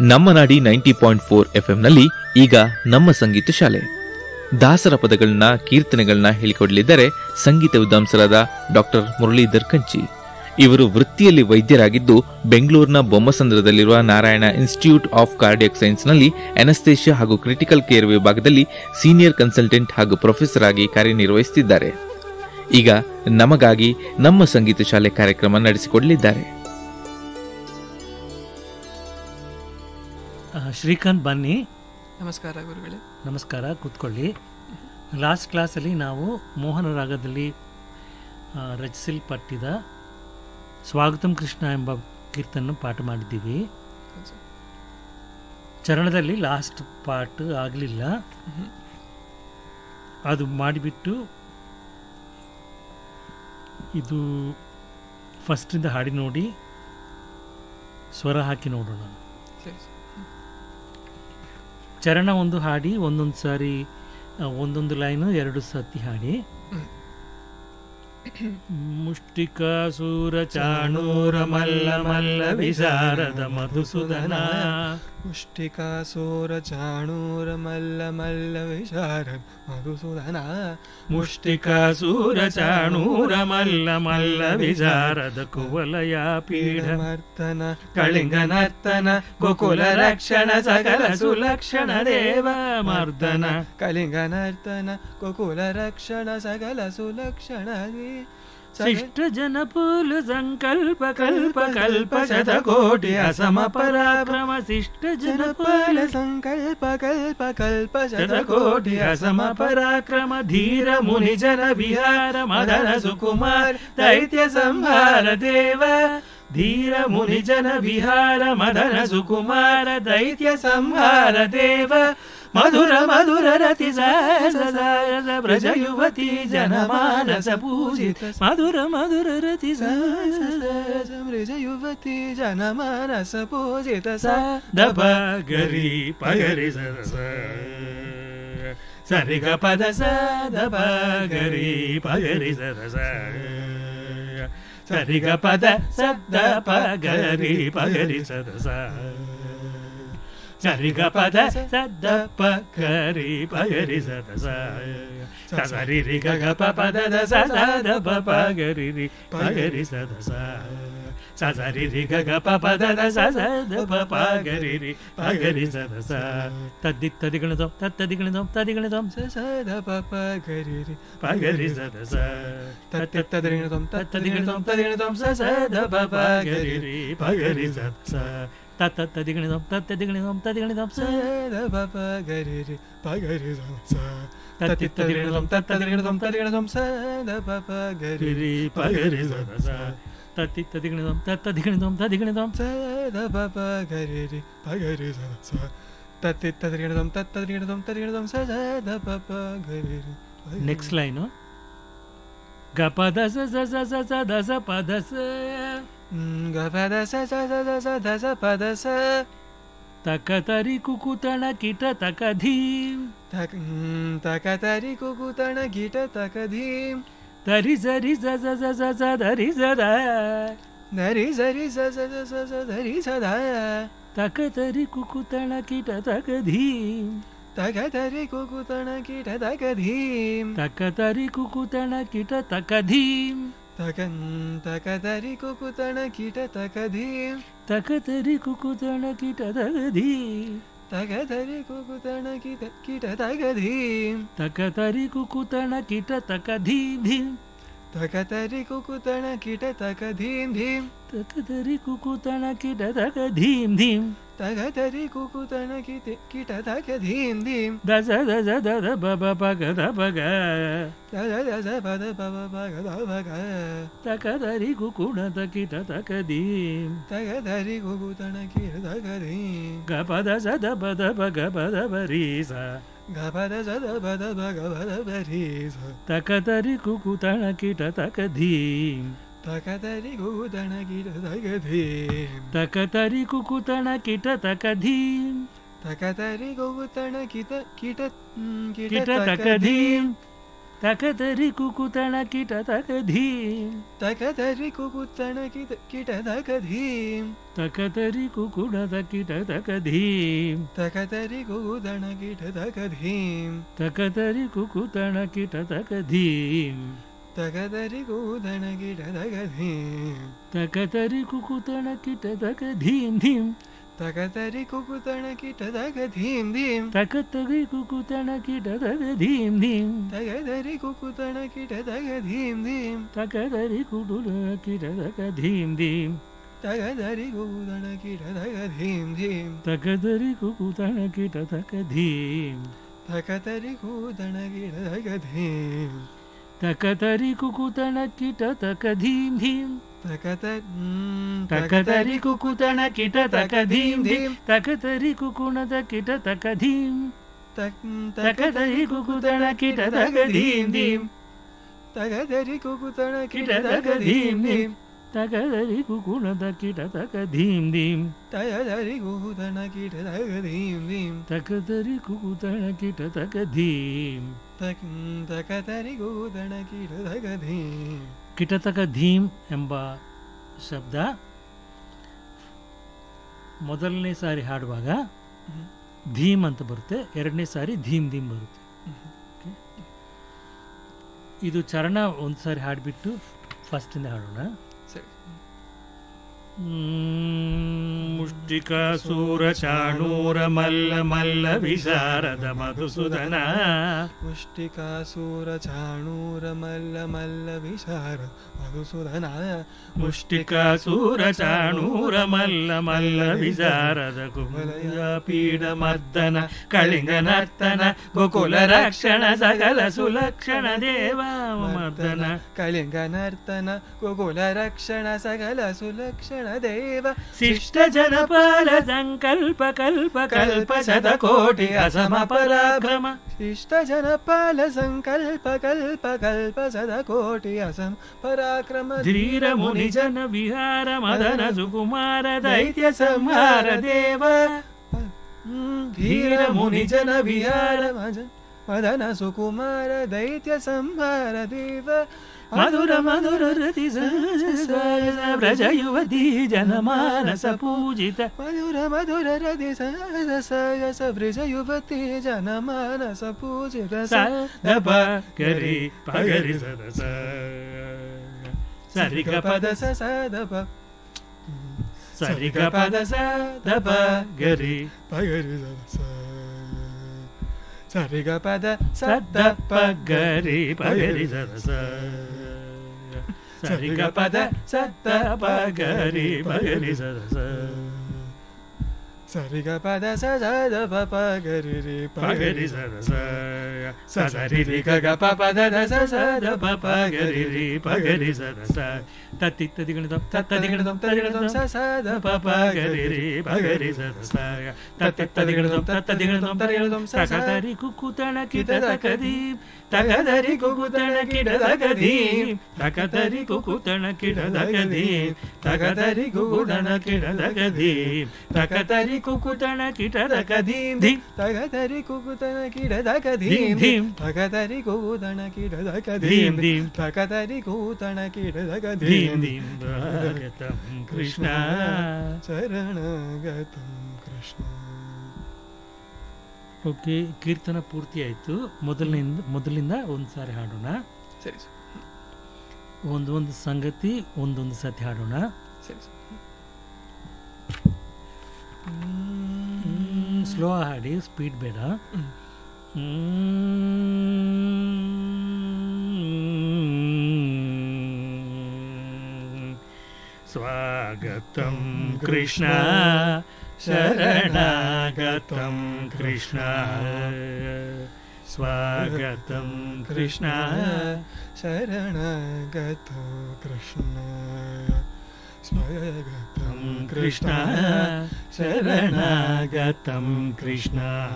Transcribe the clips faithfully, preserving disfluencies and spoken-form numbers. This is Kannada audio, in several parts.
ನಮ್ಮ ನಾಡಿ ನೈಂಟಿ ಪಾಯಿಂಟ್ ಫೋರ್ ಎಫ್ಎಂನಲ್ಲಿ ಈಗ ನಮ್ಮ ಸಂಗೀತ ಶಾಲೆ. ದಾಸರ ಪದಗಳನ್ನ ಕೀರ್ತನೆಗಳನ್ನ ಹೇಳಿಕೊಡಲಿದ್ದಾರೆ ಸಂಗೀತ ವಿದ್ವಾಂಸರಾದ ಡಾಕ್ಟರ್ ಮುರಳೀಧರ್ ಕಂಚಿ. ಇವರು ವೃತ್ತಿಯಲ್ಲಿ ವೈದ್ಯರಾಗಿದ್ದು ಬೆಂಗಳೂರಿನ ಬೊಮ್ಮಸಂದ್ರದಲ್ಲಿರುವ ನಾರಾಯಣ ಇನ್ಸ್ಟಿಟ್ಯೂಟ್ ಆಫ್ ಕಾರ್ಡಿಯಾಕ್ ಸೈನ್ಸ್ನಲ್ಲಿ ಅನಸ್ತೇಷಿಯಾ ಹಾಗೂ ಕ್ರಿಟಿಕಲ್ ಕೇರ್ ವಿಭಾಗದಲ್ಲಿ ಸೀನಿಯರ್ ಕನ್ಸಲ್ಟೆಂಟ್ ಹಾಗೂ ಪ್ರೊಫೆಸರ್ ಆಗಿ ಕಾರ್ಯನಿರ್ವಹಿಸುತ್ತಿದ್ದಾರೆ. ಈಗ ನಮಗಾಗಿ ನಮ್ಮ ಸಂಗೀತ ಶಾಲೆ ಕಾರ್ಯಕ್ರಮ ನಡೆಸಿಕೊಡಲಿದ್ದಾರೆ. ಶ್ರೀಕಾಂತ್ ಬನ್ನಿ. ನಮಸ್ಕಾರ ಗುರುಗಳೇ. ನಮಸ್ಕಾರ, ಕೂತ್ಕೊಳ್ಳಿ. ಲಾಸ್ಟ್ ಕ್ಲಾಸಲ್ಲಿ ನಾವು ಮೋಹನ ರಾಗದಲ್ಲಿ ರಚಿಸಲ್ಪಟ್ಟಿದ ಸ್ವಾಗತಂ ಕೃಷ್ಣ ಎಂಬ ಕೀರ್ತನ ಪಾಠ ಮಾಡಿದ್ದೀವಿ. ಚರಣದಲ್ಲಿ ಲಾಸ್ಟ್ ಪಾಠ ಆಗಲಿಲ್ಲ, ಅದು ಮಾಡಿಬಿಟ್ಟು ಇದು ಫಸ್ಟಿಂದ ಹಾಡಿ ನೋಡಿ ಸ್ವರ ಹಾಕಿ ನೋಡೋಣ. ಚರಣ ಒಂದು ಹಾಡಿ, ಒಂದೊಂದು ಸಾರಿ ಒಂದೊಂದು ಲೈನು ಎರಡು ಸತಿ ಹಾಡಿ. ಮುಷ್ಟಿಕಾಸೂರ ಚಾಣೂರ ಮಲ್ಲ ಮಲ್ಲ ವಿಶಾರದ ಮಧುಸೂದನ. ಮುಷ್ಟಿಕಾಸೂರ ಚಾಣೂರ ಮಲ್ಲ ಮಲ್ಲ ವಿಶಾರದ ಮಧುಸೂದನ. ಮುಷ್ಟಿಕಾಸೂರ ಚಾಣೂರ ಮಲ್ಲ ಮಲ್ಲ ವಿಶಾರದ ಕುವಲಯ ಪೀಠ ಮರ್ತನ ಕಳಿಂಗ ನರ್ತನ ಗೋಕುಲ ರಕ್ಷಣ ಸಕಲ ಸುಲಕ್ಷಣ ದೇವ ಮರ್ದನ. ಕಳಿಂಗ ನರ್ತನ ಗೋಕುಲ ರಕ್ಷಣ ಸಕಲ ಸುಲಕ್ಷಣ ಶಿಷ್ಟ ಜನಪೂಲ ಸಂಕಲ್ಪ ಕಲ್ಪ ಕಲ್ಪ ಶತಕೋಟಿ ಅಸಮ ಪರಾಕ್ರಮ. ಶಿಷ್ಟ ಜನಪೂಲ ಸಂಕಲ್ಪ ಕಲ್ಪ ಕಲ್ಪ ಶತಕೋಟಿ ಅಸಮ ಪರಾಕ್ರಮ. ಧೀರ ಮುನಿ ಜನ ವಿಹಾರ ಮದನ ಸುಕುಮಾರ್ ದೈತ್ಯ ಸಂಹಾರ ದೇವ. ಧೀರ ಮುನಿ ಜನ ವಿಹಾರ ಮದನ ಸುಕುಮಾರ ದೈತ್ಯ ಸಂಹಾರ ದೇವ. ಮಧುರ ಮಧುರ ರತಿ ಬ್ರಜ ಯುವತಿ ಜನಮಾನಸ ಪೂಜಿತ. ಮಧುರ ಮಧುರ ರತಿ ಬ್ರಜ ಯುವತಿ ಜನಮಾನಸ ಪೂಜಿತ. ದಪ ಗರಿ ಪಗರಿ ಸರಸ ಸರಿಗ ಪದ ಸ ದಪ ಗರಿ ಪಗರಿ ಸರಸ ಸರಿಗ ಪದ ಸದ್ದ ಪಗರಿ ಪಗರಿ ಸರಸ ಸರಿಗ ಪದ ಸದ್ದ ಪಗರಿ ಪಗರಿ ಸದಸ ಸರಿ ರಿ ಗ ಪ ಪದ ಸದ ಪಗರಿ ರಿ ಪಗರಿ ಸದಸ ಸರಿ ರಿ ಗ ಪ ಪದ ಸದ ಪಗರಿ ರಿ ಪಗರಿ ಸದಸ. ತದ್ದಿ ತದಿಗಣದ ತತ್ತದಿಗಣದ ತದಿಗಣದ ಸದ ಪಗರಿ ರಿ ಪಗರಿ ಸದಸ ತತ್ತ ತದಿಗಣದ ತತ್ತದಿಗಣದ ತದಿಗಣದ ಸದ ಪಗರಿ ರಿ ಪಗರಿ ಸದಸ. ತತ್ತ ತದಿಗಣದ ತತ್ತದಿಗಣದ ತದಿಗಣದ ಸದ ಪಗರಿ ರಿ ಪಗರಿ ಸದಸ. ತತ್ತಿ ತದಿಗಣದ ತತ್ತದಿಗಣದ ತದಿಗಣದ ಸದ ಪಗರಿ ರಿ ಪಗರಿ ಸದಸ. ತತ್ತಿ ತದಿಗಣದ ತತ್ತದಿಗಣದ ತದಿಗಣದ ಸದ ಪಗರಿ ರಿ ಪಗರಿ ಸದಸ. ತತ್ತಿ ತದಿಗಣದ ತತ್ತದಿಗಣದ ತದಿಗಣದ ಸದ ಪಗರಿ ರಿ. ನೆಕ್ಸ್ಟ್ ಲೈನು ಗ ಪದ ಸ ಸ ಸ ಸ ಸ ದ ಸ ಪದ ಸ ಗ ಪದ ಸ ಸ ಸ ಸ ಸ ದ ಸ ಪದ ಸ. ತಕ ತರಿ ಕುಕುತಣ ಕಿಟ ತಕ ಧೀಂ. ತಕ ತಕ ತರಿ ಕುಕುತಣ ಕಿಟ ತಕ ಧೀಂ. ತರಿ ಸರಿ ಸ ಸ ಸ ಸ ಸ ಧರಿ ಸದ ಧರಿ ಸರಿ ಸ ಸ ಸ ಸ ಸ ಧರಿ ಸದ. ತಕ ತರಿ ಕುಕುತಣ ಕಿಟ ತಕ ಧೀಂ. ತಕ ತರಿ ಕುಕುತಣ ಕಿಟ ತಕ ಧೀಂ. ತಕ ತರಿ ಕುಕುತಣ ಕಿಟ ತಕ ಧೀಂ. ತಕ ತಕ ತರಿ ಕುಕುತಣ ಕಿಟ ತಕ ಧೀಂ. ತಕ ತರಿ ಕುಕುತಣ ಕಿಟ ತಕ ಧೀಂ. ತಕ ತರಿ ಕುಕುತಣ ಕಿಟ ಕಿಟ ತಕ ಧೀಂ. ತಕ ತರಿ ಕುಕುತಣ ಕಿಟ ತಕ ಧೀಂ ಧೀಂ. ತಕ ತರಿ ಕುಕುತಣ ಕಿಟ ತಕ ಧೀಂ ಧೀಂ. ತಕ ತರಿ ಕುಕುತಣ ಕಿಟ ತಕ ಧೀಂ ಧೀಂ. ತಕ ತರಿ ಕುಕುತಣ ಕಿಟ ಕಿಟ ತಕ ಧೀಂ ಧೀಂ. ದಸ ದಸ ದದ ಬಬ ಪಗ ದ ಪಗ ದಸ ದಸ ಪದ ಪಬ ಪಗ ದ ಪಗ. ತಕ ತರಿ ಕುಕುಣ ಕಿಟ ತಕ ಧೀಂ. ತಕ ತರಿ ಕುಕುತಣ ಕಿಟ ತಕ ಧೀಂ. ಗ ಪದ ಸದ ಪದ ಪಗ ಪದ ಬರಿ ಸ. ಗ ಪದ ಸದ ಪದ ಪಗ ಪದ ಬರಿ ಸ. ತಕ ತರಿ ಕುಕುತಣ ಕಿಟ ತಕ ಧೀಂ. ತಕ ತರಿ ಕುಕುತಣ ಕಿಟ ತಕ ಧೀಂ. ತಕ ತರಿ ಕುಕುತಣ ಕಿಟ ತಕ ಧೀಂ. ತಕ ತರಿ ಕುಕುತಣ ಕಿಟ ಕಿಟ ಕಿಟ ತಕ ಧೀಂ. ತಕತರಿ ಕುಕುತಣ ಕಿಟ ತಕಧೀಂ ತಕತರಿ ಕುಕುತಣ ಕಿಟ ಕಿಟ ತಕಧೀಂ ತಕತರಿ ಕುಕುಡದ ಕಿಟ ತಕಧೀಂ ತಕತರಿ ಕುಕುತಣ ಕಿಟ ತಕಧೀಂ ತಕತರಿ ಕುಕುತಣ ಕಿಟ ತಕಧೀಂ ತಕತರಿ ಕುಕುತಣ ಕಿಟ ತಕಧೀಂ ತಕತರಿ ಕುಕುತಣ ಕಿಟ ತಕಧೀಂ ಧೀಂ ತಕತರಿ ಕುಕುತಣ ಕಿಟ ತಕಧೀಂ ಧೀಂ ತಕತರಿ ಕುಕುತಣ ಕಿಟ ತಕಧೀಂ ಧೀಂ ತಕತರಿ ಕುಕುತಣ ಕಿಟ ತಕಧೀಂ ಧೀಂ ತಕತರಿ ಕುಕುತಣ ಕಿಟ ತಕಧೀಂ ಧೀಂ ತಕತರಿ ಕುಕುತಣ ಕಿಟ ತಕಧೀಂ ಧೀಂ ತಕತರಿ ಕುಕುತಣ ಕಿಟ ತಕಧೀಂ ತಕತರಿ ಕುಕುತಣ ಕಿಟ ತಕಧೀಂ ತಕತರಿ ಕುಕುತಣ ಕಿಟ ತಕಧೀಂ ಧೀಂ ತಕತ ತಕತರಿ ಕುಕುತಣ ಕಿಟ ತಕಧೀಂ ಧೀಂ ತಕತರಿ ಕುಕುಣದ ಕಿಟ ತಕಧೀಂ ತಕತರಿ ಕುಕುತಣ ಕಿಟ ತಕಧೀಂ ಧೀಂ ತಕತರಿ ಕುಕುತಣ ಕಿಟ ತಕಧೀಂ ಧೀಂ ತಕತರಿ ಕುಕುಣದ ಕಿಟ ತಕಧೀಂ ಧೀಂ ತಕತರಿ ಕುಕುತಣ ಕಿಟ ತಕಧೀಂ ಧೀಂ ತಕತರಿ ಕುಕುತಣ ಕಿಟ ತಕಧೀಂ ತಕತರಿ ಕುಕುತಣ ಕಿಟ ತಕಧೀಂ ಕಿಟತಕ ಧೀಂ ಎಂಬ ಶಬ್ದ ಮೊದಲನೇ ಸಾರಿ ಹಾಡುವಾಗ ಧೀಮ್ ಅಂತ ಬರುತ್ತೆ, ಎರಡನೇ ಸಾರಿ ಧೀಮ್ ಧೀಮ್ ಬರುತ್ತೆ. ಇದು ಚರಣ ಒಂದು ಸಾರಿ ಹಾಡಿಬಿಟ್ಟು ಫಸ್ಟಿಂದ ಹಾಡೋಣ. ಮುಷ್ಟಿಕಾಸೂರ ಚಾಣೂರ ಮಲ್ಲ ಮಲ್ಲ ವಿಶಾರದ ಮಧುಸೂದನ ಮುಷ್ಟಿಕಾಸೂರ ಚಾಣೂರ ಮಲ್ಲ ಮಲ್ಲ ವಿಶಾರದ ಮಧುಸೂದನ ಮುಷ್ಟಿಕಾಸೂರ ಚಾಣೂರ ಮಲ್ಲ ಮಲ್ಲ ವಿಶಾರದ ಕುಮಲಯ ಪೀಡ ಮರ್ದನ ಕಳಿಂಗ ನರ್ತನ ಗೋಕುಲ ರಕ್ಷಣ ಸಕಲ ಸುಲಕ್ಷಣ ದೇವ ಮರ್ದನ ಕಳಿಂಗ ನರ್ತನ ಗೋಕುಲ ರಕ್ಷಣ ಸಕಲ ಸುಲಕ್ಷಣ ದೇವ ಶಿಷ್ಟ ಜನಪಾಲ ಸಂಕಲ್ಪ ಕಲ್ಪ ಕಲ್ಪ ಶತಕೋಟಿ ಅಸಮ ಪರಾಕ್ರಮ ಶಿಷ್ಟ ಜನಪಾಲ ಸಂಕಲ್ಪ ಕಲ್ಪ ಕಲ್ಪ ಶತಕೋಟಿ ಅಸಮ ಪರಾಕ್ರಮ ಧೀರ ಮುನಿ ಜನ ವಿಹಾರ ಮದನ ಸುಕುಮಾರ ದೈತ್ಯ ಸಂಹಾರ ದೇವ ಧೀರ ಮುನಿ ಜನ ವಿಹಾರ ಮದನ ಸುಕುಮಾರ ದೈತ್ಯ ಸಂಹಾರ ದೇವ ಮಧುರ ಮಧುರ ರತಿ ವ್ರಜ ಯುವತಿ ಜನಮಾನಸ ಪೂಜಿತ ಮಧುರ ಮಧುರ ರತಿ ಸಯಸ ವ್ರಜ ಯುವತಿ ಜನಮಾನಸ ಪೂಜಿತ ಸದಪ ಗರಿ ಪಗರಿ ಸದಸ ಸರಿಗ ಪದ ಸದಪ ಸರಿಗ ಪದ ಸದಪ ಗರಿ ಪಗರಿ ಸದಸ ಸರಿಗ ಪದ ಸದಪ ಗರಿ ಪಗರಿ ಸದಸ ಸರಿಗ ಪದ ಸದಪ ಗರಿ ಪಗರಿ ಸದಸ ಸರಿಗ ಪದ ಸದ ಪಪ ಗರಿ ರಿ ಪಗರಿ ಸದಸ ಸರಿ ರಿ ಗ ಪ ಪದ ದ ಸದ ಪಪ ಗರಿ ರಿ ಪಗರಿ ಸದಸ ತತ್ತಿ ತದಿ ಗಣ ತತ್ತಿ ಗಣ ತದಿ ಗಣ ಸದ ಪಪ ಗರಿ ರಿ ಪಗರಿ ಸದಸ ತತ್ತಿ ತದಿ ಗಣ ತತ್ತಿ ಗಣ ತದಿ ಗಣ ಸಕತರಿ ಕುಕುತಣ ಕಿಟ ತಕದಿ ತಕದರಿ ಕುಕುತಣ ಕಿಟ ತಕದಿ ತಕತರಿ ಕುಕುತಣ ಕಿಟ ತಕದಿ ತಕದರಿ ಕುಕುತಣ ಕಿಟ ತಕದಿ ತಕತರಿ ಕುಕುತಣ ಕಿಟ ತಕದೀಂ ಧೀಂ ತಕದರಿ ಕುಕುತಣ ಕಿಟ ತಕದೀಂ ಧೀಂ ತಕದರಿ ಕುಕುತಣ ಕಿಟ ತಕದೀಂ ಧೀಂ ತಕದರಿ ಕುಕುತಣ ಕಿಟ ತಕದೀಂ ಧೀಂ ಭಗತಂ ಕೃಷ್ಣ ಶರಣಗತಂ ಕೃಷ್ಣ. ಓಕೆ, ಕೀರ್ತನ ಪೂರ್ತಿ ಆಯಿತು. ಮೊದಲಿನಿಂದ ಮೊದಲಿಂದ ಒಂದು ಸಾರಿ ಹಾಡೋಣ. ಸರಿ, ಒಂದೊಂದು ಸಂಗತಿ ಒಂದೊಂದು ಸತಿ ಹಾಡೋಣ. ಸರಿ, ಸ್ಲೋ ಹಾಡಿ, ಸ್ಪೀಡ್ ಬೇಡ. ಸ್ವಾಗತಂ ಕೃಷ್ಣ ಶರಣಾಗತಂ ಕೃಷ್ಣ ಸ್ವಾಗತಂ ಕೃಷ್ಣ ಶರಣಾಗತಂ ಕೃಷ್ಣ ಸ್ವಾಗತಂ ಕೃಷ್ಣ ಶರಣಾಗತಂ ಕೃಷ್ಣ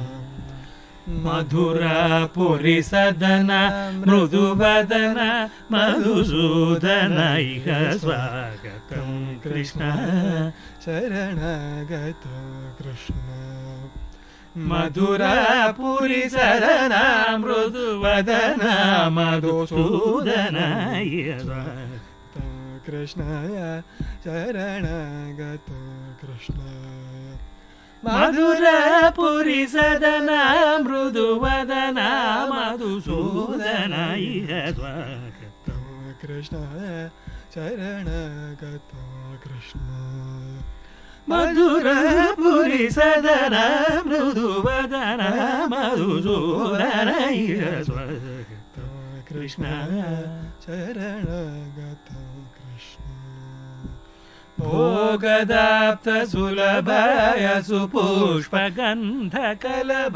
ಮಧುರಾಪುರಿ ಸದನ ಮೃದುವದನ ಮಧುಸೂದನ ಇಹ ಸ್ವಾಗತಂ ಕೃಷ್ಣ ಶರಣಾಗತ ಕೃಷ್ಣ ಮಧುರ ಪುರಿ ಸದನ ಮೃದು ವದನ ಮಧುಸೂದನ ಕೃಷ್ಣಯ ಶರಣಾಗತ ಕೃಷ್ಣಯ ಮಧುರ ಪುರಿ ಸದನ ಮೃದು ವದನ ಮಧುಸೂದನ ಸ್ವಾಗತ ಕೃಷ್ಣಯ ಶರಣಾಗತ ಕೃಷ್ಣ ಮಧುರ ಪುರಿ ಸದನ ಮೃದು ವದನ ಮಧುಸೂದನ ಸ್ವಾಗತ ಕೃಷ್ಣ ಶರಣಾಗತ ಕೃಷ್ಣ ಭೋಗದಾಪ್ತ ಸುಲಭಯ ಸುಪುಷ್ಪ ಗಂಧ ಕಲಭ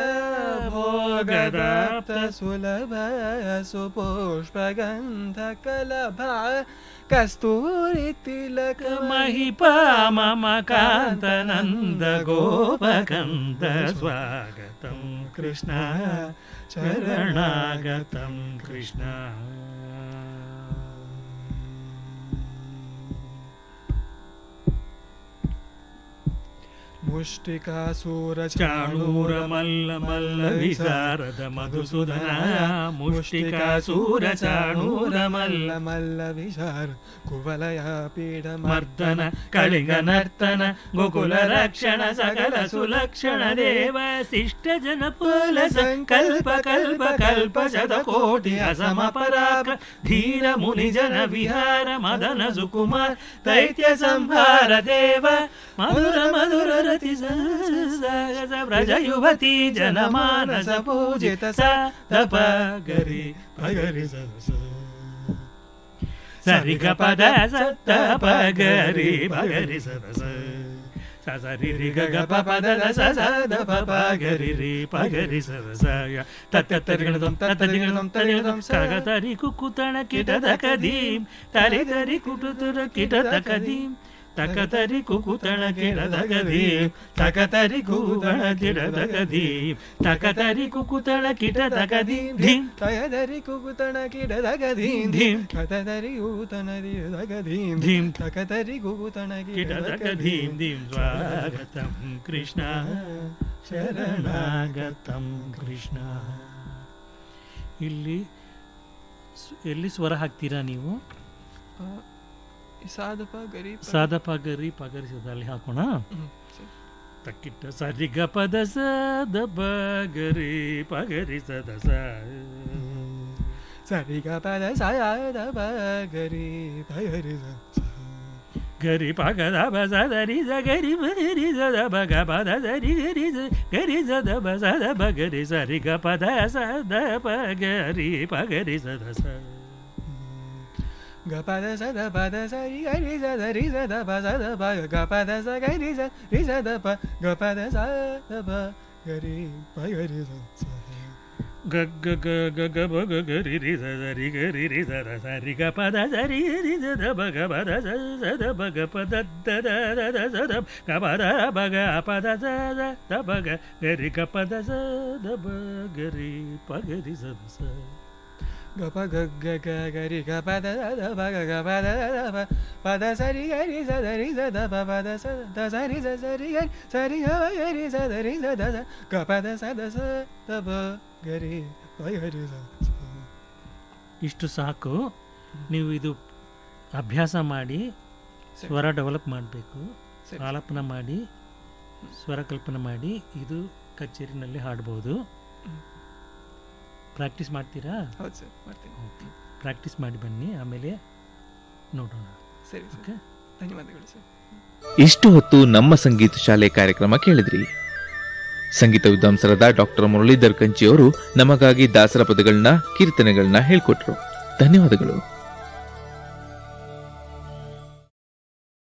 ಭೋಗದಾಪ್ತ ಸುಲಭಯ ಸುಪುಷ್ಪ ಗಂಧ ಕಲಭ ಕಸ್ತೂರಿ ತಿಲಕ ಮಹಿಪ ಮಮ ಕಾಂತನಂದ ಗೋಪಕಂದ ಸ್ವಾಗತಂ ಕೃಷ್ಣ ಶರಣಾಗತಂ ಕೃಷ್ಣ ಮುಷ್ಟಿಕಾಸೂರ ಚಾಣೂರ ಮಲ್ಲ ಮಲ್ಲ ವಿಸಾರದ ಮಧುಸೂದನ ಮುಷ್ಟಿಕಾಸೂರ ಚಾಣೂರ ಮಲ್ಲ ಮಲ್ಲ ವಿಶಾರ ಕುವಲಯ ಪೀಠ ಮರ್ದನ ಕಳಿಂಗ ನರ್ತನ ಗೋಕುಲ ರಕ್ಷಣ ಸಕಲ ಸುಲಕ್ಷಣ ದೇವ ಶಿಷ್ಟ ಜನ ಪುಲ ಸಂಕಲ್ಪ ಕಲ್ಪ ಕಲ್ಪ ಶತಕೋಟಿ ಅಸಮ ಪರಾಕ ಧೀರ ಮುನಿ ಜನ ವಿಹಾರ ಮದನ ಸುಕುಮಾರ್ ದೈತ್ಯ ಸಂಹಾರ ದೇವ ಮಧುರ ಮಧುರ ರತಿ ವ್ರಜ ಯುವತಿ ಜನಮಾನಸ ಪೂಜಿತ ಸಪ ಗರಿ ಪಗರಿ ಸರಿ ಗ ಪದ ಸತ್ತ ಪಗರಿ ಪಗರಿ ಸದಸ ಸರಿ ರಿ ಗ ಪ ಪದ ಸ ದ ಪ ಪಗರಿ ರಿ ಪಗರಿ ಸದಸ ತತ್ತ ತರಿಗಣದಂ ತತ್ತ ದಿಗಣದಂ ತರಿಗಣದಂ ಸಗ ತರಿ ಕುಕುತಣ ಕಿಟದ ಕದೀಂ ತರಿ ತರಿ ಕುಟುತುರ ಕಿಟದ ಕದೀಂ ತಕತರಿ ಕುಕುತಣ ಕಿಡದ ಗದೀಂ ತಕತರಿ ಕುಕುತಣ ಕಿಡದ ಗದೀಂ ತಕತರಿ ಕುಕುತಣ ಕಿಟದ ಗದೀಂ ಧೀಂ ತಯದರಿ ಕುಕುತಣ ಕಿಡದ ಗದೀಂ ಧೀಂ ಕತದರಿ ಕುಕುತಣ ಕಿಡದ ಗದೀಂ ಧೀಂ ತಕತರಿ ಕುಕುತಣ ಕಿಡದ ಗದೀಂ ಧೀಂ ಸ್ವಾಗತಂ ಕೃಷ್ಣ ಶರಣಾಗತಂ ಕೃಷ್ಣ. ಇಲ್ಲಿ ಎಲ್ಲಿ ಸ್ವರ ಹಾಕ್ತೀರಾ ನೀವು? ಸಾದಪ ಗರಿ ಸಾದಪ ಗರಿ ಪಗರಿಸದ ಅಲ್ಲಿ ಹಾಕೋಣ. ತಕ್ಕಿಟ್ಟ ಸರಿ ಗ ಪದ ಸದ ಗರಿ ಪಗರಿಸದ ಸರಿ ಗ ಪದ ಸದ ಗರಿ ಪಗರಿಸ ಗರಿ ಪಗದ ಬಸದರಿ ಗರಿ ಬಗರಿ ಸದ ಬಗ ಪದ ಸರಿ ಗರಿ ಗರಿ ಸದ ಬಸದ ಬಗರಿ ಸರಿ ಗ ಪದ ಸದ ಪಗರಿ ಪಗರಿಸದ ಸ ಗ ಪದ ಸದ ಪದ ಸರಿ ಗರಿ ಸದ ರಿ ಸದ ಪ ಸದ ಪ ಗ ಪದ ಸ ಗರಿ ಸ ರಿ ಸದ ಪ ಗ ಪದ ಸದ ಪ ಗರಿ ಪ ಗರಿ ಸ ಗ ಗ ಗ ಗ ಗ ಬ ಗ ಗರಿ ರಿ ಸದ ರಿ ಗರಿ ರಿ ಸದ ಸರಿ ಗ ಪದ ಸರಿ ರಿ ಸದ ಬ ಗ ಪದ ಸ ಸದ ಬ ಗ ಪದ ದ ದ ದ ದ ಸದ ಗ ಪದ ಬ ಗ ಪದ ಸ ದ ಬ ಗ ಗರಿ ಗ ಪದ ಸ ದ ಬ ಗರಿ ಪ ಗರಿ ಸದ ಸ ಗ ಪ ಗ ಗ ಗ ಗರಿ ಗ ಪದ ದ ಬ ಗ ಗ ಪದ ದ ಪ ಪದ ಸರಿ ಗರಿ ಸದ ರಿ ಸದ ಪ ಪದ ಸ ದ ಸರಿ ಸ ಸರಿ ಗರಿ ಸರಿ ಗ ಗರಿ ಸದ ರಿ ಸದ ಸ ಗ ಪದ ಸದ ಸ ದ ಬ ಗರಿ ಪ ಗರಿ ಸ. ಇಷ್ಟು ಸಾಕು. ನೀವು ಇದು ಅಭ್ಯಾಸ ಮಾಡಿ ಸ್ವರ ಡೆವಲಪ್ ಮಾಡಬೇಕು, ಆಲಾಪನ ಮಾಡಿ ಸ್ವರ ಕಲ್ಪನೆ ಮಾಡಿ ಇದು ಕಚೇರಿನಲ್ಲಿ ಹಾಡ್ಬೋದು. ಪ್ರಾಕ್ಟೀಸ್ ಮಾಡ್ತೀರಾ? ಹೌದು ಸರ್, ಮಾಡ್ತೀನಿ. ಓಕೆ, ಪ್ರಾಕ್ಟೀಸ್ ಮಾಡಿ ಬನ್ನಿ, ಆಮೇಲೆ ನೋಡೋಣ. ಸರಿ ಓಕೆ, ಧನ್ಯವಾದಗಳು ಸರ್. ಇಷ್ಟು ಹೊತ್ತು ನಮ್ಮ ಸಂಗೀತ ಶಾಲೆ ಕಾರ್ಯಕ್ರಮ ಕೇಳಿದ್ರಿ. ಸಂಗೀತ ವಿದ್ವಾಂಸರಾದ ಡಾಕ್ಟರ್ ಮುರಳೀಧರ್ ಕಂಚಿ ಅವರು ನಮಗಾಗಿ ದಾಸರ ಪದಗಳನ್ನ, ಕೀರ್ತನೆಗಳನ್ನ ಹೇಳ್ಕೊಟ್ರು. ಧನ್ಯವಾದಗಳು.